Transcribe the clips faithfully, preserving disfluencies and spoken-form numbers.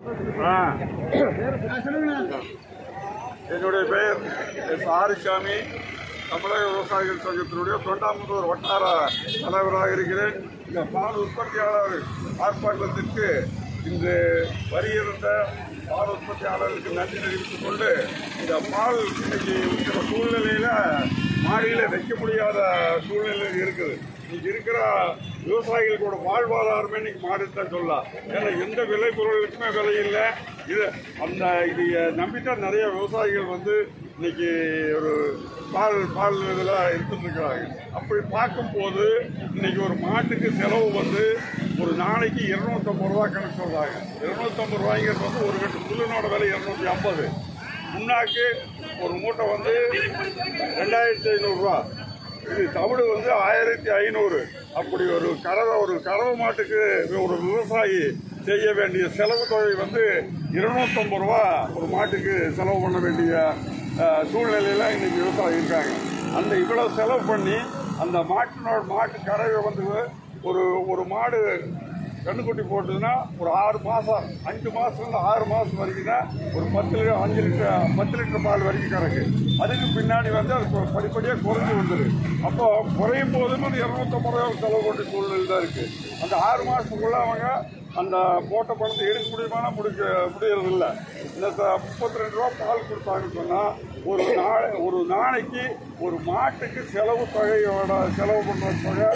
என்னுடைய பெயர் எஸ் ஆரிசாமி. தமிழக விவசாயிகள் சங்கத்தினுடைய தொண்டாமுத்தூர் வட்டார தலைவராக இருக்கிறேன். இந்த பால் உற்பத்தியாளர் ஆர்ப்பாட்டத்திற்கு இன்று வருகின்ற பால் உற்பத்தியாளருக்கு நன்றி தெரிவித்துக் கொண்டு, இந்த பால் இன்னைக்கு இருக்கிற சூழ்நிலையில மாடியில வைக்க முடியாத சூழ்நிலை இருக்குது. இன்னைக்கு இருக்கிற விவசாயிகளோட வாழ்வாதாரமே இன்னைக்கு மாடித்தான் சொல்லலாம். ஏன்னா எந்த விலை பொருளுக்குமே விலை இல்லை. இது அந்த இது நம்பித்தான் நிறைய விவசாயிகள் வந்து இன்னைக்கு ஒரு பால் பால் இதில் இருந்துட்டு இருக்கிறாங்க. அப்படி பார்க்கும்போது இன்னைக்கு ஒரு மாட்டுக்கு செலவு வந்து ஒரு நாளைக்கு இருநூத்தம்பது ரூபா கணக்கு சொல்றாங்க. இருநூத்தம்பது ரூபாய்ங்கிறது வந்து ஒரு கட்டு புல்லுனோட விலை இருநூத்தி ஐம்பது. முன்னாக்கு ஒரு மூட்டை வந்து ரெண்டாயிரத்தி ஐநூறுரூவா. இது தவிடு வந்து ஆயிரத்தி ஐநூறு. அப்படி ஒரு கறவை ஒரு கறவை மாட்டுக்கு ஒரு விவசாயி செய்ய வேண்டிய செலவு தொகை வந்து இருநூத்தம்பது ரூபா ஒரு மாட்டுக்கு செலவு பண்ண வேண்டிய சூழ்நிலையில இன்னைக்கு விவசாயி இருக்காங்க. அந்த இவ்வளவு செலவு பண்ணி அந்த மாட்டினோட மாட்டு கறவை வந்து ஒரு ஒரு மாடு கண்ணுக்குட்டி போட்டுதுன்னா ஒரு ஆறு மாசம் அஞ்சு மாசத்துல ஆறு மாசம் வரைக்கும் தான் ஒரு பத்து லிட்டர் அஞ்சு லிட்டர் பத்து லிட்டர் பால் வரைக்கும் கறக்கு. அதுக்கு பின்னாடி வந்து அது படிப்படியாக குறைஞ்சி வந்துரு. அப்போ குறையும் போதும் அது இருநூத்தம்பது ரூபா செலவு கொண்டு சூழ்நிலை தான் இருக்கு. அந்த ஆறு மாசத்துக்குள்ள அவங்க அந்த போட்ட பணத்தை எடுக்க முடியுமானா முடிக்க முடியறது இல்லை. இந்த முப்பத்தி ரெண்டு ரூபா பால் கொடுத்தாங்கன்னு சொன்னா ஒரு நாளை ஒரு நாளைக்கு ஒரு மாட்டுக்கு செலவு தொகையோட செலவு பண்ணுற தொகை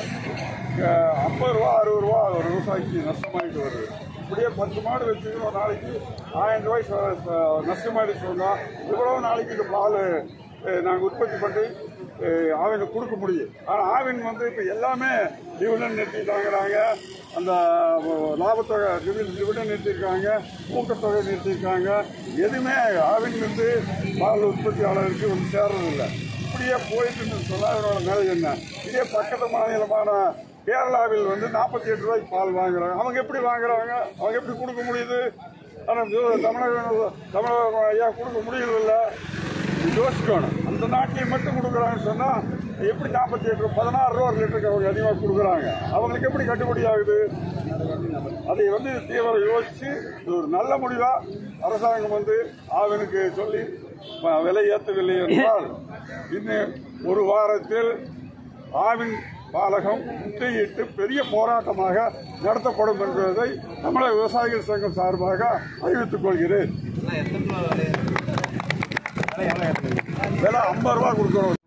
ஐம்பது ரூபா அறுபது ரூபா ஒரு விவசாயிக்கு நஷ்டமாயிட்டு வருது. இப்படியே பத்து மாடு வச்சுக்கிட்டு ஒரு நாளைக்கு ஆயிரம் ரூபாய் நஷ்டமாயிட்டு சொன்னால் இவ்வளவு நாளைக்கு இந்த பால் நாங்கள் உற்பத்தி பண்ணி ஆவினுக்கு கொடுக்க முடியும். ஆனால் ஆவின் வந்து இப்போ எல்லாமே டிவிடன் நிறுத்திட்டாங்கிறாங்க. அந்த லாபத்தொகை டிவிடன் நிறுத்திருக்காங்க, ஊக்கத்தொகை நிறுத்திருக்காங்க. எதுவுமே ஆவின்லேருந்து பால் உற்பத்தியாளருக்கு வந்து சேர்றதில்லை. இப்படியே போயிட்டு சொன்னால் இதனோட நிலை என்ன? இதே பக்கத்து மாநிலமான கேரளாவில் வந்து நாற்பத்தி எட்டு ரூபாய்க்கு பால் வாங்குறாங்க. அவங்க எப்படி வாங்குறாங்க? அவங்க எப்படி கொடுக்க முடியுது? ஆனால் தமிழக தமிழக ஐயா கொடுக்க முடியறதில்லை. யோசிக்கணும். அந்த நாட்டில் மட்டும் கொடுக்குறாங்கன்னு சொன்னால் எப்படி நாற்பத்தி எட்டு ரூபா பதினாறு ரூபா லிட்டருக்கு அவங்க அதிகமாக கொடுக்குறாங்க. அவங்களுக்கு எப்படி கட்டுப்படி ஆகுது? அதை வந்து தீவிர யோசிச்சு இது ஒரு நல்ல முடிவாக அரசாங்கம் வந்து ஆவினுக்கு சொல்லி விலை ஏற்றவில்லை என்றால் இன்னும் ஒரு வாரத்தில் ஆவின் பாலகம் முற்றுகையிட்டு பெரிய போராட்டமாக நடத்தப்படும் என்பதை தமிழக விவசாயிகள் சங்கம் சார்பாக அறிவித்துக் கொள்கிறேன். விலை ஐம்பது ரூபா கொடுக்கிறோம்.